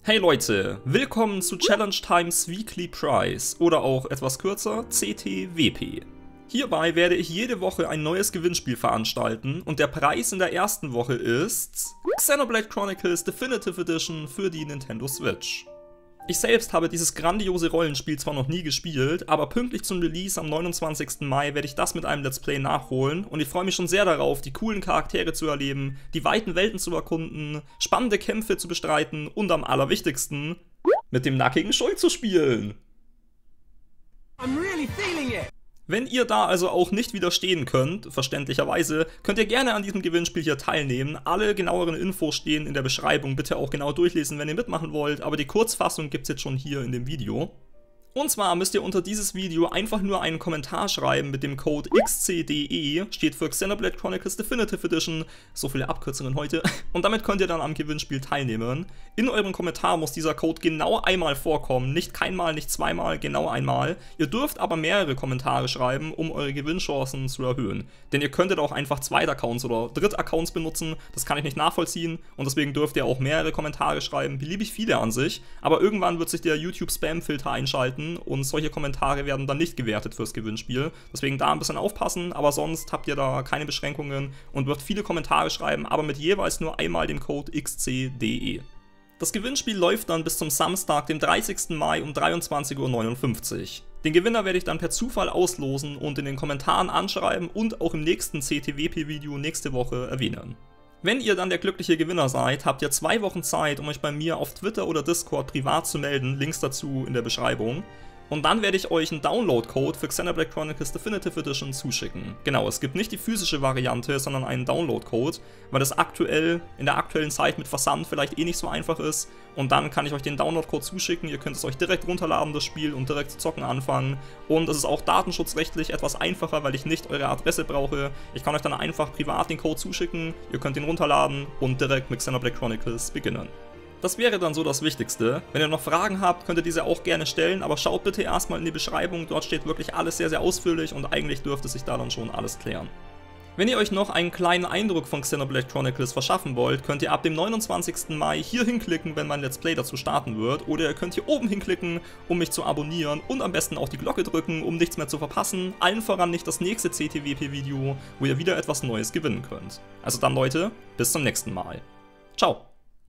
Hey Leute, willkommen zu Challenge Times Weekly Prize oder auch etwas kürzer CTWP. Hierbei werde ich jede Woche ein neues Gewinnspiel veranstalten und der Preis in der ersten Woche ist Xenoblade Chronicles Definitive Edition für die Nintendo Switch. Ich selbst habe dieses grandiose Rollenspiel zwar noch nie gespielt, aber pünktlich zum Release am 29. Mai werde ich das mit einem Let's Play nachholen und ich freue mich schon sehr darauf, die coolen Charaktere zu erleben, die weiten Welten zu erkunden, spannende Kämpfe zu bestreiten und am allerwichtigsten, mit dem nackigen Schulk zu spielen. I'm really feeling it. Wenn ihr da also auch nicht widerstehen könnt, verständlicherweise, könnt ihr gerne an diesem Gewinnspiel hier teilnehmen. Alle genaueren Infos stehen in der Beschreibung, bitte auch genau durchlesen, wenn ihr mitmachen wollt, aber die Kurzfassung gibt es jetzt schon hier in dem Video. Und zwar müsst ihr unter dieses Video einfach nur einen Kommentar schreiben mit dem Code XCDE, steht für Xenoblade Chronicles Definitive Edition, so viele Abkürzungen heute, und damit könnt ihr dann am Gewinnspiel teilnehmen. In eurem Kommentar muss dieser Code genau einmal vorkommen, nicht keinmal, nicht zweimal, genau einmal. Ihr dürft aber mehrere Kommentare schreiben, um eure Gewinnchancen zu erhöhen. Denn ihr könntet auch einfach Zweitaccounts oder Drittaccounts benutzen, das kann ich nicht nachvollziehen und deswegen dürft ihr auch mehrere Kommentare schreiben, beliebig viele an sich, aber irgendwann wird sich der YouTube-Spam-Filter einschalten und solche Kommentare werden dann nicht gewertet fürs Gewinnspiel. Deswegen da ein bisschen aufpassen, aber sonst habt ihr da keine Beschränkungen und dürft viele Kommentare schreiben, aber mit jeweils nur einmal dem Code XCDE. Das Gewinnspiel läuft dann bis zum Samstag, dem 30. Mai um 23:59 Uhr. Den Gewinner werde ich dann per Zufall auslosen und in den Kommentaren anschreiben und auch im nächsten CTWP-Video nächste Woche erwähnen. Wenn ihr dann der glückliche Gewinner seid, habt ihr 2 Wochen Zeit, um euch bei mir auf Twitter oder Discord privat zu melden, Links dazu in der Beschreibung. Und dann werde ich euch einen Download-Code für Xenoblade Chronicles Definitive Edition zuschicken. Genau, es gibt nicht die physische Variante, sondern einen Download-Code, weil das in der aktuellen Zeit mit Versand vielleicht eh nicht so einfach ist. Und dann kann ich euch den Download-Code zuschicken, ihr könnt es euch direkt runterladen, das Spiel, und direkt zu zocken anfangen. Und es ist auch datenschutzrechtlich etwas einfacher, weil ich nicht eure Adresse brauche. Ich kann euch dann einfach privat den Code zuschicken, ihr könnt ihn runterladen und direkt mit Xenoblade Chronicles beginnen. Das wäre dann so das Wichtigste. Wenn ihr noch Fragen habt, könnt ihr diese auch gerne stellen, aber schaut bitte erstmal in die Beschreibung, dort steht wirklich alles sehr, sehr ausführlich und eigentlich dürfte sich da dann schon alles klären. Wenn ihr euch noch einen kleinen Eindruck von Xenoblade Chronicles verschaffen wollt, könnt ihr ab dem 29. Mai hier hinklicken, wenn mein Let's Play dazu starten wird, oder ihr könnt hier oben hinklicken, um mich zu abonnieren und am besten auch die Glocke drücken, um nichts mehr zu verpassen, allen voran nicht das nächste CTWP-Video, wo ihr wieder etwas Neues gewinnen könnt. Also dann Leute, bis zum nächsten Mal. Ciao!